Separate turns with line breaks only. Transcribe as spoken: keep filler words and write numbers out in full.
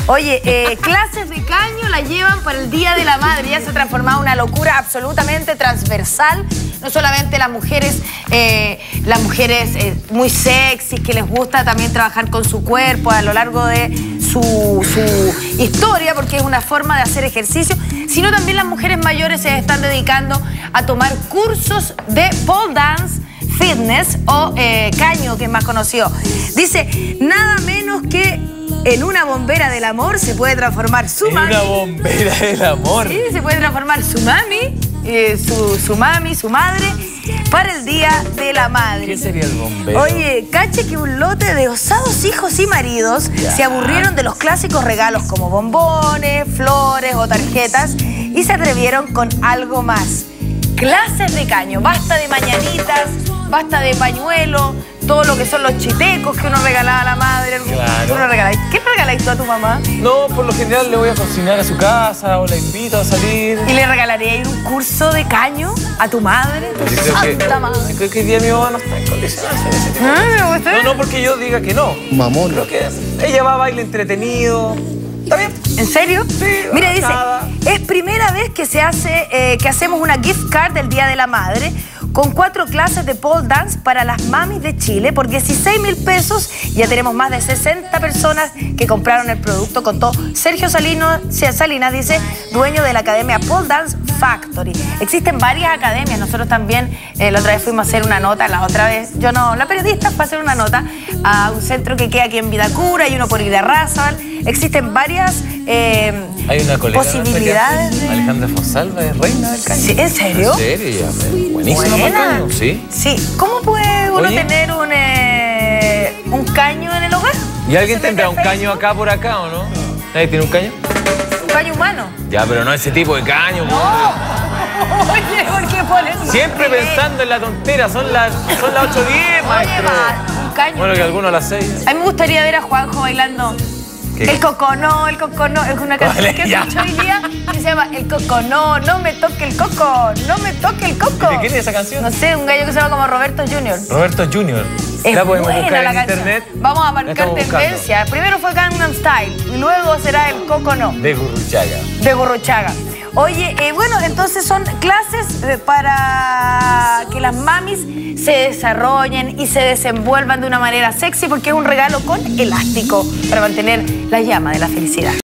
Oye, eh, clases de caño la llevan para el Día de la Madre. Ya se ha transformado en una locura absolutamente transversal. No solamente las mujeres, eh, las mujeres eh, muy sexys, que les gusta también trabajar con su cuerpo a lo largo de su, su historia, porque es una forma de hacer ejercicio, sino también las mujeres mayores se están dedicando a tomar cursos de pole dance, fitness o eh, caño, que es más conocido. Dice, nada menos que en una bombera del amor se puede transformar su mami.
En una bombera del amor.
Sí, se puede transformar su mami, eh, su, su mami, su madre, para el Día de la Madre.
¿Qué sería el bombero?
Oye, cache que un lote de osados hijos y maridos ya se aburrieron de los clásicos regalos como bombones, flores o tarjetas y se atrevieron con algo más. Clases de caño, basta de mañanitas, basta de pañuelo, todo lo que son los chitecos que uno regalaba a la madre.
Claro.
Uno regala. ¿Qué regaláis tú a tu mamá?
No, por lo general le voy a cocinar a su casa o la invito a salir.
¿Y le regalaría un curso de caño a tu madre? Tu
Yo creo
santa
que,
madre.
yo creo que hoy día mi mamá no está en condiciones de hacer ese tipo de
Ah,
cosas.
¿usted?
No, no porque yo diga que no.
Mamón.
Creo que ella va a baile entretenido. ¿Está bien?
¿En serio?
Sí,
Mira, dice,
nada.
es primera vez que se hace, eh, que hacemos una gift card del Día de la Madre con cuatro clases de pole dance para las mamis de Chile por dieciséis mil pesos. Ya tenemos más de sesenta personas que compraron el producto, contó Sergio Salino, Salinas, dice, dueño de la academia Pole Dance Factory. Existen varias academias, nosotros también eh, la otra vez fuimos a hacer una nota, la otra vez, yo no, la periodista fue a hacer una nota a un centro que queda aquí en Vitacura y uno por Irarrázaval. Existen varias eh,
Hay una colega
posibilidades
nuestra que hace,
de...
Alejandra Fosalva, es reina del caño.
Sí, ¿en serio?
¿En serio? Ya, buenísima para el
Buena.
caño, ¿sí?
Sí. ¿Cómo puede uno
Oye.
tener un, eh, un caño en el hogar?
¿Y alguien
¿Se mete
tendrá
a
un
Facebook?
caño acá por acá o no? ¿Nadie tiene un caño?
Un caño humano.
Ya, pero no ese tipo de caño.
No. Oye, ¿por qué pones un
Siempre
caño?
pensando en la tontera, son las, son las ocho diez,
Oye,
maestro.
ma, un caño.
Bueno, que algunos a las seis.
A mí me gustaría ver a Juanjo bailando.
¿Qué?
El coconó, el coconó, es una canción
Vale,
que
ya.
escucho hoy día que se llama El coconó, no me toque el coco, no me toque el coco.
¿De quién es esa canción?
No sé, un gallo que se llama como Roberto junior
Roberto Junior
Es
La podemos
buena
buscar
la
en
canción.
internet.
Vamos a
La
marcar
estamos buscando.
tendencia. Primero fue Gangnam Style y luego será el coconó
De Gurruchaga.
de Gurruchaga. Oye, eh, bueno, entonces son clases eh, para que las mamis se desarrollen y se desenvuelvan de una manera sexy, porque es un regalo con elástico para mantener la llama de la felicidad.